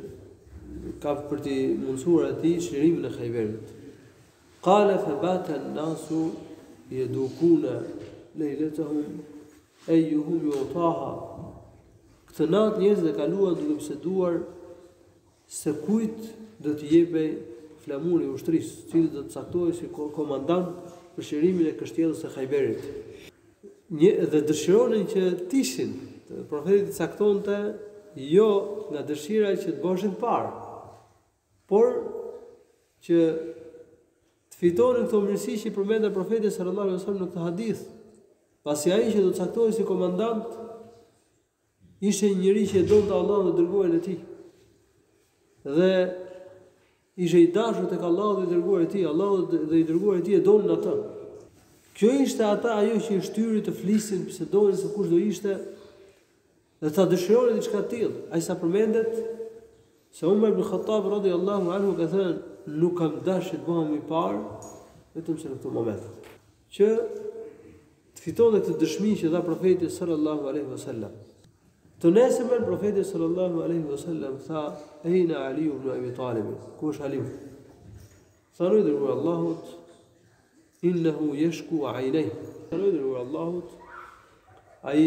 ka për t'i mundsuar atij çlirimin e Khayberit. Qala fabata an-nasu yadukuna lejletahum ayyuhum yutaha. Këtë natë njerëzit e kaluan duke biseduar se kujt do t'i jepej flamuri i ushtrisë, i cili do të caktohej si komandant për çlirimin e kështjellës së Khayberit. Dhe dëshironin që t'ishin, profeti caktonte jo nga dëshira që të bëshin parë, por që të fitonin këto mirësi që i përmendën profeti sallallahu alaihi wasallam në këtë hadith, pasi ai që do të caktohej si komandant ishte një njeri që e donte Allahun dhe dërguarin e tij. Dhe ishte i dashur tek Allahu dhe i dërguari i tij, Allahu dhe i dërguari i tij e donin atë. Kjo ishte ajo që i shtyri të flisin, pse donin se kush do ishte, dhe ta dëshironin diçka të tillë. Ai sa përmendet se Umar ibn Khattab radhiyallahu anhu ka thënë: nuk kam dashur të bëhem i parë vetëm se në këtë moment, që të fitonte këtë dëshmi që dha profeti sallallahu alaihi wasallam. Të nesërmen profeti sallallahu alaihi wasallam tha: "Aina Ali ibn Abi Talib?" Ku është Ali? Tha: "Në dërguar Allahut, innehu yashku aynayhi." Në dërguar Allahut, ai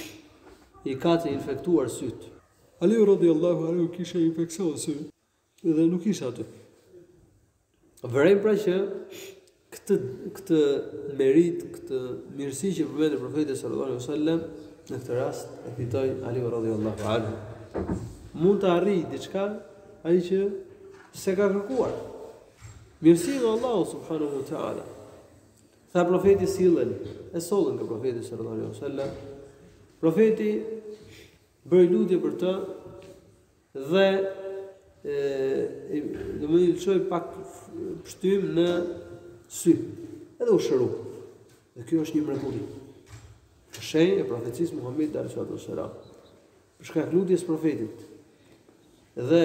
i ka të infektuar syt. Ali radhiyallahu anhu kishte infeksion sy dhe nuk ishte aty. Vërejmë pra që këtë merit, këtë mirësi që përmendë profeti sallallahu alaihi wasallam, në këtë rast e fitoi Ali radhiyallahu anhu. Mund të arrijë diçka ai që s'e ka kërkuar. Mirësi nga Allahu subhanahu wa taala. Tha profeti sillen, e sollën nga profeti sallallahu alaihi wasallam. Profeti bëri lutje për të dhe do më lëshoj pak pështym në sy, edhe u shëru. Dhe kjo është një mrekulli. Shenjë e profecisë Muhamedit sallallahu alaihi wasallam. Për shkak lutjes profetit dhe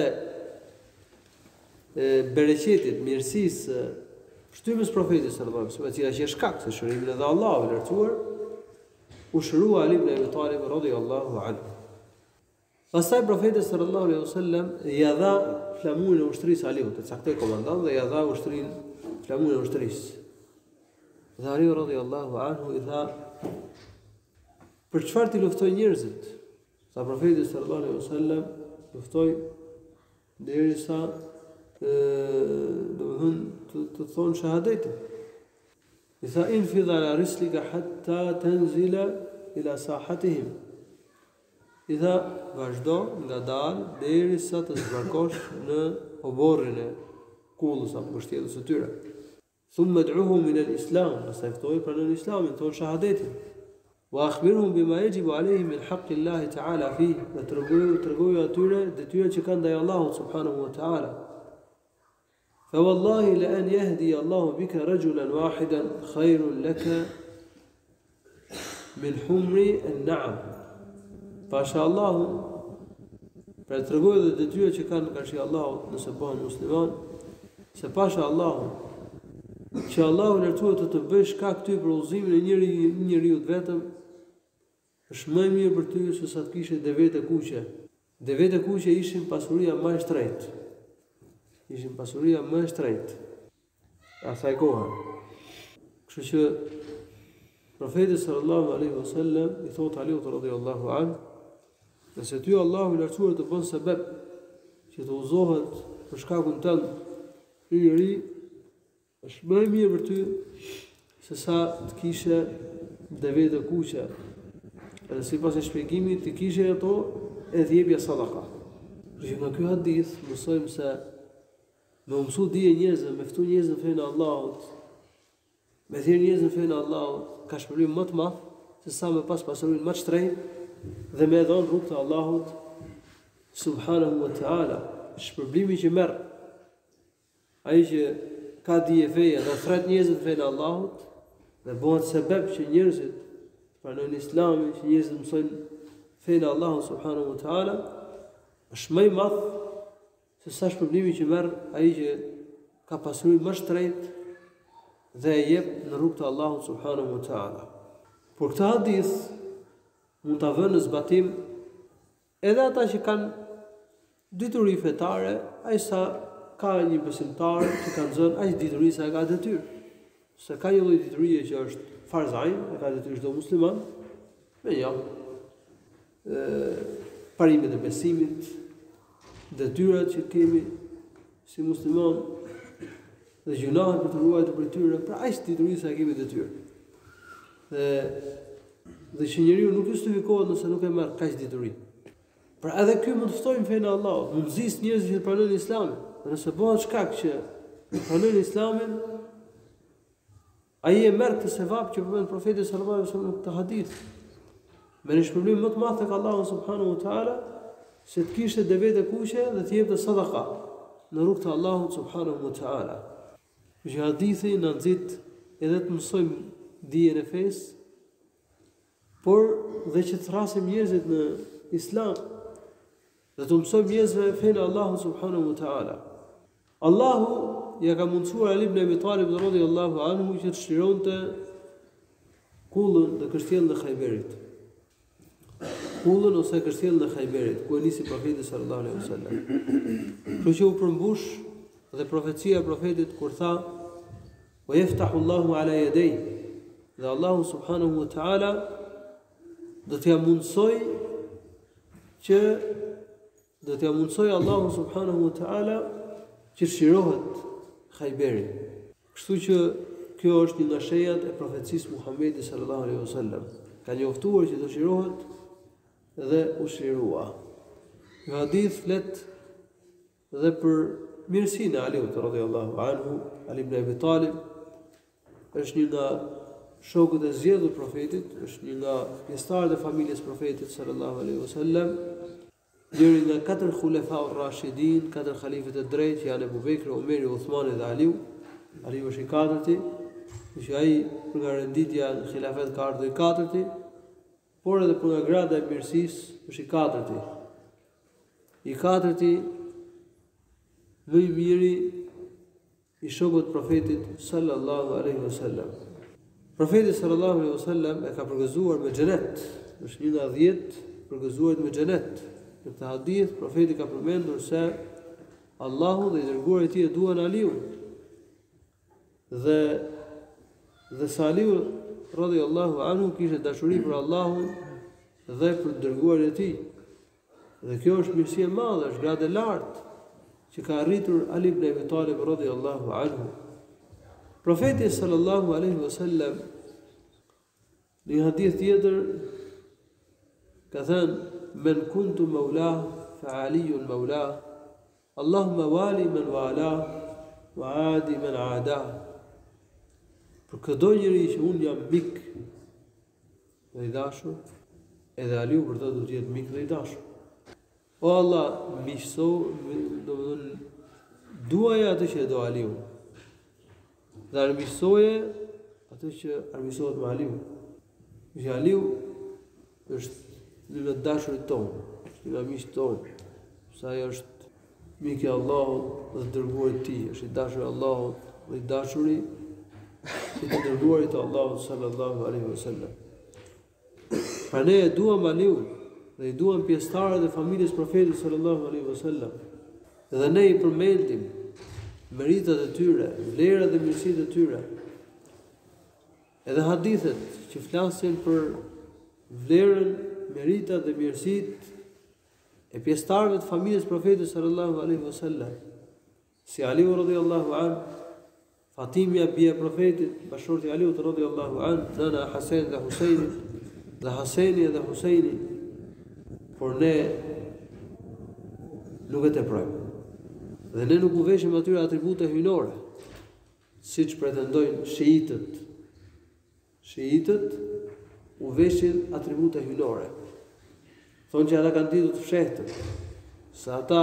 bereqetit, mirësisë, pështymës profetit sallallahu alaihi wasallam, e cila që është shkak se shërimin edhe Allahu i lartësuar, u shërua Ali ibn Abi Talib radhiyallahu anhu. Pastaj profeti sallallahu alaihi wasallam ja dha flamurin e ushtrisë Aliut, të caktoi komandant dhe ja dha flamurin e ushtrisë. Dhe Ali radhiyallahu anhu i tha: "Për çfarë ti luftoj njerëzit?" Tha profeti sallallahu alaihi wasallam: "Luftoj derisa të thonë shahadetin." I tha: "Infidh ala rislika hatta tanzila ila sahatihim." I tha: "Vazhdo nga dalë derisa të zbarkosh në oborrin e kullës apo mbështjellës së tyre. Thumma ad'uhum ila al-islam", pastaj ftoi pranojnë islamin, thonë shahadetin. "Wa akhbirhum bima yajibu alayhim min haqqi Allah ta'ala fi", dhe tregoj atyre detyrat që kanë ndaj Allahut subhanahu wa ta'ala. "Fa wallahi la an yahdi Allahu bika rajulan wahidan khairun laka min humri an-na'am." Pasha Allahu, për të tregoj dhe detyrat që kanë nga shi Allahut nëse bëhen musliman, se pasha Allahu, që Allahu lartësuar të bësh shkak ty për udhëzimin e njeriu vetëm, është më e mirë për ty se sa të kishe devet e kuqe. Devet e kuqe ishin pasuria më e shtrenjtë. Ishin pasuria më e shtrenjtë asaj kohe. Kështu që profeti sallallahu alaihi wasallam i thotë Aliut radhiyallahu anhu: "Nëse ty Allahu i lartësuar të bën sebeb që të udhëzohet për shkakun tënd i ri, është më e mirë për ty se sa të kishe devet e kuqe. Edhe sipas e shpjegimit të kishe ato e të jepja sadaka." Që nga ky hadith mësojmë se me mësu dije njerëzve, me ftu njerëzve në fenë e Allahut, me thirr njerëzve në fenë e Allahut, ka shpërblim më të madh se sa me pas pasurinë më të shtrenjtë dhe me dhënë rrugë të Allahut subhanahu wa ta'ala. Shpërblimi që merr ai që ka dije feja dhe thret njerëzit fenë Allahut dhe bëhet sebeb që njerëzit pranojnë Islamin, që njerëzit mësojnë fenë Allahut subhanahu wa ta'ala, është më i madh se sa shpërblimi që merr ai që ka pasurinë më shtrenjtë dhe e jep në rrugë të Allahut subhanahu wa ta'ala. Por këtë hadith mund ta vënë në zbatim edhe ata që kanë dituri fetare, ai sa ka një besimtar që ka zënë aq dituri sa e ka detyrë. Se ka një lloj diturie që është farzain, e ka detyrë çdo musliman, me jo. Parimet e besimit, detyrat që kemi si musliman dhe gjunahet për të ruajtur prej tyre, pra aq dituri sa kemi detyrë. Dhe që njeriu nuk justifikohet nëse nuk e merr kaq dituri. Pra edhe ky mund të ftojmë fenë Allahut, mund nxis njerëz që pranojnë Islamin. Dhe nëse bëhet shkak që pranojnë Islamin, ai e merr këtë sevap që përmend profeti sallallahu alaihi wasallam në këtë hadith. Me një shpërblim më të madh tek Allahu subhanahu wa taala, se të kishte devete kuqe dhe të jepte sadaka në rrugt të Allahut subhanahu wa taala. Që hadithi na nxit edhe të mësojmë dijen e fesë, por dhe që të thrasim njerëzit në Islam dhe të mësojmë njerëzve fenë Allahut subhanahu wa taala. Allahu ja ka mundsuar Ali ibn Abi Talib radhiyallahu anhu që të shlironte kullën dhe kështjellën e Khayberit. Kullën ose kështjellën e Khayberit, ku e nisi profeti sallallahu alaihi wasallam. Kështu që u përmbush dhe profecia e profetit kur tha: "Wa yaftahu Allahu ala yaday", dhe Allahu subhanahu wa taala do t'ja mundsoj Allahu subhanahu wa taala që shirohet Khayberi. Kështu që kjo është një nga shenjat e profecisë Muhamedit sallallahu alaihi wasallam. Ka njoftuar që do shirohet dhe u shirua. Ky hadith flet dhe për mirësinë e Aliut radhiyallahu anhu. Ali ibn Abi Talib është një nga shokët e zgjedhur profetit, është një nga pjesëtarët e familjes profetit sallallahu alaihi wasallam. Njëri nga 4 khulafa ar-rashidin, 4 khalifët e drejtë që janë Abu Bekri, Omeri, Uthmani dhe Aliu. Aliu është i 4-ti, që ai për nga renditja në khilafet ka ardhur i 4-ti, por edhe për nga grada e mirësisë është i 4-ti. I 4-ti më i miri i shokët profetit sallallahu alaihi wasallam. Profeti sallallahu alaihi wasallam e ka përgëzuar me xhenet. Është një nga 10 përgëzuarit me xhenet. Në këtë hadith profeti ka përmendur se Allahu dhe i dërguari i tij e duan Aliun. Dhe sa Aliu radhiyallahu anhu kishte dashuri për Allahun dhe për dërguarin e tij. Dhe kjo është mirësi e madhe, është gradë e lartë që ka arritur Ali ibn Abi Talib radhiyallahu anhu. Profeti sallallahu alaihi wasallam në një hadith tjetër ka thënë: "Men kuntu mawla fa Aliyun mawla, Allahumma wali man wala wa adi man aada." Për çdo njeri që unë jam mik dhe i dashur, edhe Aliu për të do të jetë mik dhe i dashur. O Allah, miqëso, domethënë duaja atë që e do Aliu. Dhe armiqësoje atë që armiqësohet me Aliu. Që Aliu është një nga dashurit tonë, është një nga miqtë tonë, sa ai është mik i Allahut dhe dërguari i tij, është i dashur i Allahut dhe i dashuri i të dërguarit të Allahut sallallahu alaihi wasallam. Pra ne e duam Aliu dhe i duam pjesëtarët e familjes profetit sallallahu alaihi wasallam. Dhe ne i përmendim meritat e tyre, vlerat dhe mirësitë e tyre. Edhe hadithet që flasin për vlerën, meritat dhe mirësitë e pjesëtarëve të familjes profetit sallallahu alaihi wasallam. Si Aliu radhiyallahu anhu, Fatimia bia e profetit, bashorti Aliut radhiyallahu anhu, nëna Hasan dhe Husaini, dhe Haseni dhe Husaini. Por ne nuk e teprojmë. Dhe ne nuk u veshim atyre atribute hyjnore, siç pretendojnë shiitët. Shiitët u veshin atributa hyjnore. Thonë që ata kanë ditur të fshehtën, se ata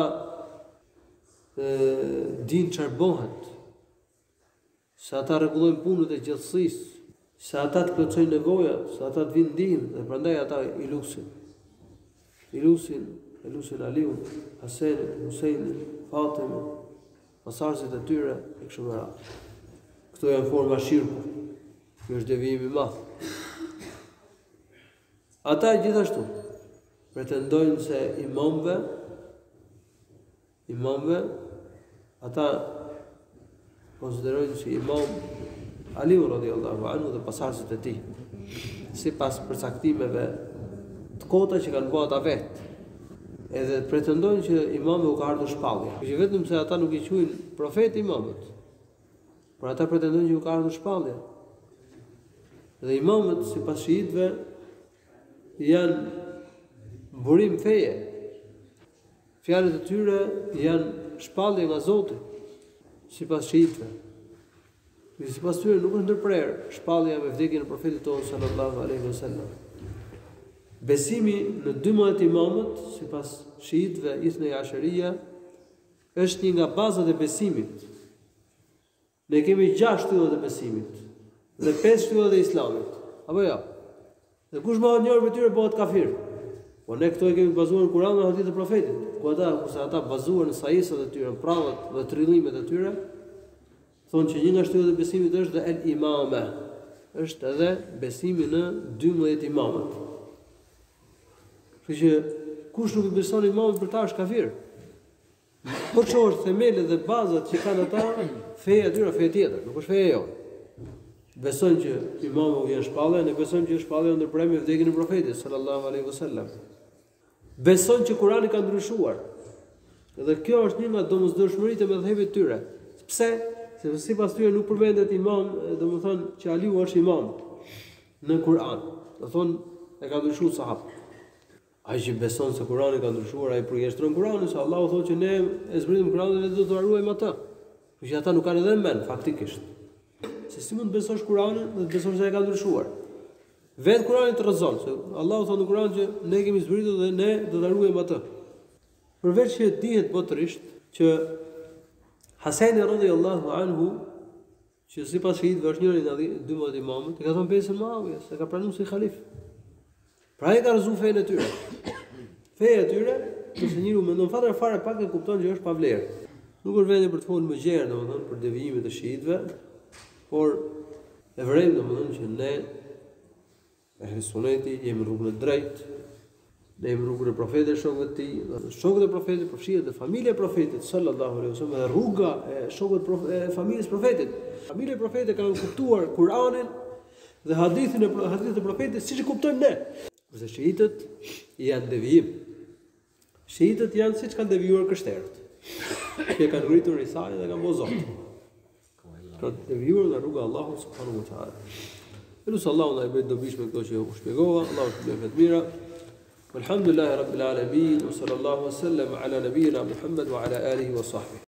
dinë çfarë bëhet, se ata rregullojnë punët e gjithësisë, se ata të plotësojnë nevojat, se ata të vinë ndihmë dhe prandaj ata i lusin. I lusin Aliun, Hasenin, Husejnin, Fatimin, pasardhësit e tyre e kështu me radhë. Këto janë forma shirku. Ky është devijimi i madh. Ata gjithashtu pretendojnë se imamve ata konsiderojnë si imam Aliu radhiyallahu anhu dhe pasardhësit e tij, sipas përcaktimeve të kota që kanë bërë ata vetë. Edhe pretendojnë që imamëve u ka ardhur shpallja. Që vetëm se ata nuk i quajnë profet imamët, por ata pretendojnë që u ka ardhur shpallja. Dhe imamët, sipas shiitëve, janë burim feje. Fjalët e tyre janë shpallje nga Zoti, sipas shiitëve. Sipas tyre nuk është ndërprerë shpallja me vdekjen e profetit tonë sallallahu alaihi wasallam. Besimi në 12 imamët, sipas shiitëve Ithnej Asheria, është një nga bazat e besimit. Ne kemi 6 shtyllat e besimit dhe 5 shtyllat e Islamit. Apo jo? Dhe kush më njëri prej tyre bëhet kafir. Po ne këto e kemi bazuar në Kur'an dhe hadithe të profetit. Kurse ata bazuar në sajisat e tyre, në prallat dhe trillimet e tyre, thonë që një nga shtyllat e besimit është dhe el imame. Është edhe besimi në 12 imamët. Kështu që kush nuk i beson imamit për ta është kafir. Po çfarë themelet dhe bazat që kanë ata, feja e tyre fe tjetër, nuk është feja jote. Besojnë që imamu janë shpallja, ne besojmë që shpallja ndërprer me vdekjen e profetit sallallahu alaihi wasallam. Besojnë që Kurani ka ndryshuar. Dhe kjo është një nga domosdoshmëritë e mëdhëve të tyre. Pse? Sepse sipas tyre nuk përmendet imam, domethënë që Aliu është imam në Kur'an. Do thonë e ka ndryshuar sahabët. Ai që beson se Kurani ka ndryshuar, ai përjashtron Kuranin, se Allahu thotë që ne e zbritim Kuranin dhe do të ruajmë atë. Por që ata nuk kanë edhe mend faktikisht. Se si mund të besosh Kuranin dhe të besosh se ai ka ndryshuar? Vetë Kurani të rrezon se Allahu thotë në Kuran që ne kemi zbritur dhe ne do ta ruajmë atë. Përveç që dihet botërisht që Hasani radhiyallahu anhu, që sipas shiitëve është njëri nga 12 imamët, e ka thënë besën Muawiya, se ka pranuar si halif. Pra ai ka rrezu fenë e tyre. Feja e tyre, nëse njeriu mendon fare pak e kupton që është pa vlerë. Nuk është vendi për të folur më gjerë, domethënë për devijimet e shiitëve, por e vërejmë domethënë që ne ehli suneti jemi rrugën e drejtë, ne jemi rrugën e profetit, shokëve të tij, shokët e profetit, përfshihet dhe familja e profetit sallallahu alaihi wasallam, dhe rruga e shokëve e familjes profetit. Familja e profetit kanë kuptuar Kur'anin dhe hadithin e profetit siç e kuptojmë ne. Kurse shiitët janë devijim. Shiitët janë siç kanë devijuar krishterët. Që kanë ngritur Isain dhe kanë bërë Zot. Kanë devijuar nga rruga e Allahut subhanahu wa taala. Elusi Allahu na e bëj dobishme këto që u shpjegova. Allahu të bëjë të mira. Walhamdulillahi rabbil alamin wa sallallahu wa sallam ala nabiyyina Muhammad wa ala alihi wa sahbihi.